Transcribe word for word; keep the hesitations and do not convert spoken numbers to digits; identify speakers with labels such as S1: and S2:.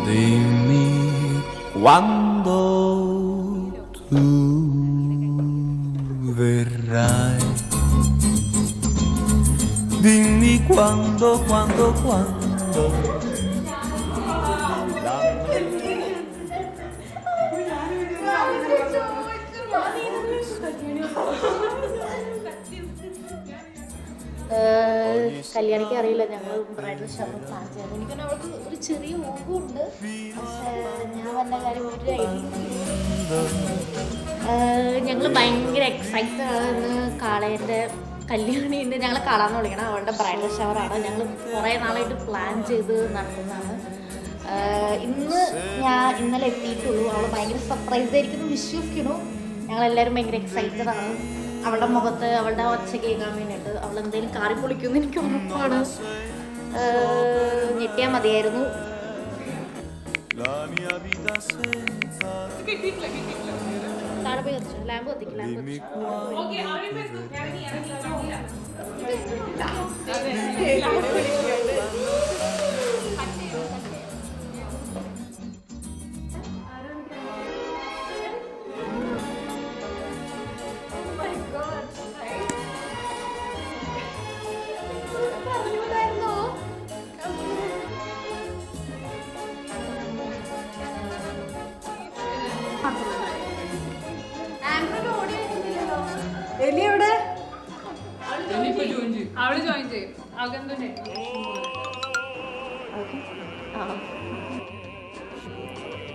S1: Dimmi quando tu verrai. Dimmi quando, quando, quando.
S2: കല്യാണിക്ക് അറിയില്ല ഞങ്ങൾ bridal shower plan ചെയ്തത്. എനിക്കൊന്നും അവൾക്ക് ഒരു ചെറിയ മുഖമുണ്ട്, പക്ഷേ ഞാൻ വന്ന കാര്യം ഒരു ഐഡിയ. ഞങ്ങൾ ഭയങ്കര എക്സൈറ്റഡ് ആണ്. ഇന്ന് കാളേൻ്റെ കല്യാണിയുണ്ട്, ഞങ്ങളെ കാളാന്ന് വിളിക്കണം. അവളുടെ ബ്രൈഡൽ ഷവറാണ്. ഞങ്ങൾ കുറേ നാളായിട്ട് പ്ലാൻ ചെയ്ത് നടത്തുന്നതാണ്. ഇന്ന് ഞാൻ ഇന്നലെ എത്തിയിട്ടുള്ളൂ. അവൾ ഭയങ്കര സർപ്രൈസ് ആയിരിക്കുന്നു വിശ്വസിക്കുന്നു. ഞങ്ങളെല്ലാവരും ഭയങ്കര എക്സൈറ്റഡ് ആണ്. അവളുടെ മുഖത്ത് അവളുടെ ഒച്ച കേൾക്കാൻ വേണ്ടിയിട്ട്. അവൾ എന്തെങ്കിലും കാറി പൊളിക്കുമെന്ന് എനിക്ക് ഉറപ്പാണ്. ഞെട്ടിയാൽ മതിയായിരുന്നു. താഴെ പോയി കത്തിച്ചു, ലാമ്പ് കത്തിക്കും, ലാമ്പ് കത്തിച്ചു.
S3: അവള് ജോയിൻ ചെയ്യും. അവൾക്ക്